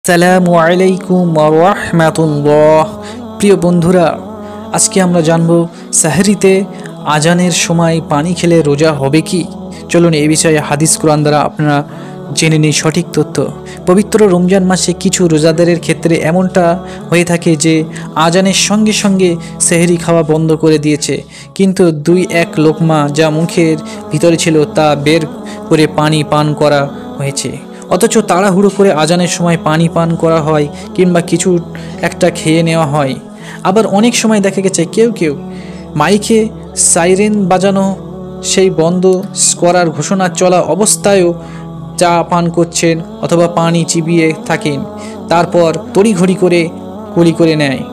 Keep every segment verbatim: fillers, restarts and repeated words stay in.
আসসালামু আলাইকুম ওয়া রাহমাতুল্লাহ। প্রিয় বন্ধুরা, আজকে আমরা জানব সাহরিতে আজানের সময় পানি খেলে রোজা হবে কি। চলুন এই বিষয়ে হাদিস কুরআন দ্বারা আপনারা জেনে নিই সঠিক তথ্য। পবিত্র রমজান মাসে কিছু রোজাদারের ক্ষেত্রে এমনটা হয়ে থাকে যে আজানের সঙ্গে সঙ্গে সেহরি খাওয়া বন্ধ করে দিয়েছে, কিন্তু দুই এক লোকমা যা মুখের ভিতরে ছিল তা বের করে পানি পান করা হয়েছে। অথচ তাড়াহুড়ো করে আজানের সময় পানি পান করা হয় কিংবা কিছু একটা খেয়ে নেওয়া হয়। আবার অনেক সময় দেখা গেছে কেউ কেউ মাইকে সাইরেন বাজানো সেই বন্ধ করার ঘোষণা চলা অবস্থায়ও চা পান করছেন অথবা পানি চিবিয়ে থাকেন, তারপর তড়িঘড়ি করে কুলি করে নেয়।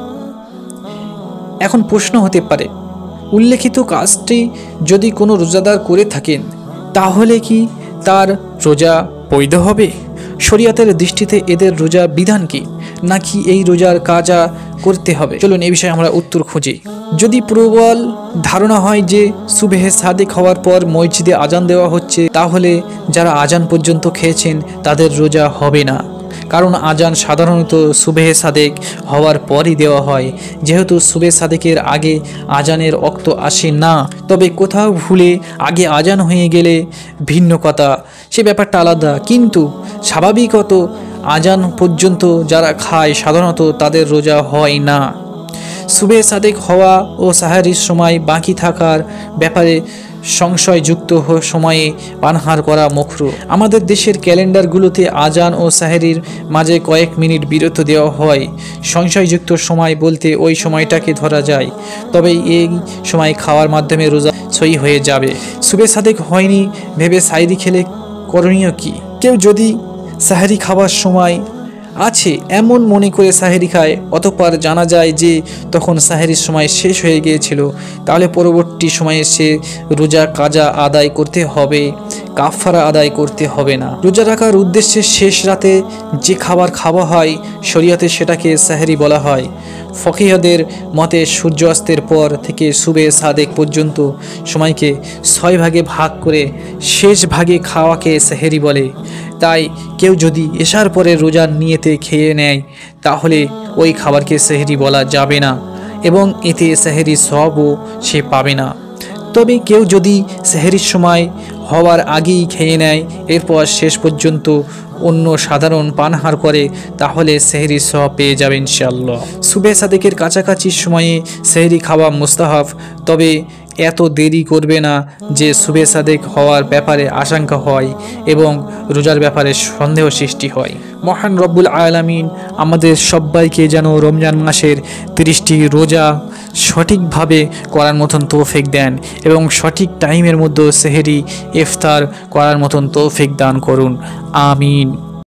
এখন প্রশ্ন হতে পারে, উল্লেখিত কাজটি যদি কোনো রোজাদার করে থাকেন তাহলে কি তার রোজা বৈধ হবে? শরিয়াতের দৃষ্টিতে এদের রোজা বিধান কি, নাকি এই রোজার কাজা করতে হবে? চলুন এই বিষয়ে আমরা উত্তর খুঁজি। যদি প্রবল ধারণা হয় যে সুবহে সাদেক হওয়ার পর মসজিদে আজান দেওয়া হচ্ছে, তাহলে যারা আজান পর্যন্ত খেয়েছেন তাদের রোজা হবে না, কারণ আজান সাধারণত সুবহে সাদেক হওয়ার পরই দেওয়া হয়। যেহেতু সুবহে সাদেকের আগে আজানের ওয়াক্ত আসে না, তবে কোথাও ভুলে আগে আজান হয়ে গেলে ভিন্ন কথা, সে ব্যাপারটা আলাদা। কিন্তু স্বাভাবিকত আজান পর্যন্ত যারা খায় সাধারণত তাদের রোজা হয় না। সুবহে সাদেক হওয়া ও সাহারির সময় বাকি থাকার ব্যাপারে সংশয়যুক্ত সময়ে পানাহার করা মাকরুহ। আমাদের দেশের ক্যালেন্ডারগুলোতে আজান ও সাহরির মাঝে কয়েক মিনিট বিরত দেওয়া হয়। সংশয়যুক্ত সময় বলতে ওই সময়টাকে ধরা যায়, তবে এই সময় খাওয়ার মাধ্যমে রোজা সহি হয়ে যাবে। সুবহে সাদেক হয়নি ভেবে সাহরি খেলে করণীয় কি? কেউ যদি সাহরি খাওয়ার সময় আছে এমন মনে করে সাহরি খায়, অতঃপর জানা যায় যে তখন সাহরির সময় শেষ হয়ে গিয়েছিল, তাহলে পরবর্তী সময়ে সে রোজা কাজা আদায় করতে হবে, কাফারা আদায় করতে হবে না। রোজা রাখার উদ্দেশ্যে শেষ রাতে যে খাবার খাওয়া হয় শরিয়াতে সেটাকে সাহরি বলা হয়। ফকিহদের মতে সূর্যাস্তের পর থেকে সুবে সাদেক পর্যন্ত সময়কে ছয় ভাগে ভাগ করে শেষ ভাগে খাওয়াকে সাহরি বলে। তাই কেউ যদি এশার পরে রোজার নিয়তে খেয়ে নেয় তাহলে ওই খাবারকে সেহরি বলা যাবে না এবং এতে সেহরি সওয়াবও সে পাবে না। তবে কেউ যদি সেহরির সময় হওয়ার আগেই খেয়ে নেয়, এরপর শেষ পর্যন্ত অন্য সাধারণ পানাহার করে, তাহলে সেহরি সওয়াব পেয়ে যাবে ইনশাআল্লাহ। সুবহে সাদেকের কাছাকাছি সময়ে সেহরি খাওয়া মুস্তাহাব, তবে এত দেরি করবে না যে সুবহে সাদেক হওয়ার ব্যাপারে আশঙ্কা হয় এবং রোজার ব্যাপারে সন্দেহ সৃষ্টি হয়। মহান রব্বুল আলামিন আমাদের সবাইকে যেন রমজান মাসের তিরিশটি রোজা সঠিকভাবে করার মতন তৌফিক দেন এবং সঠিক টাইমের মধ্যে সেহরি ইফতার করার মতন তৌফিক দান করুন। আমিন।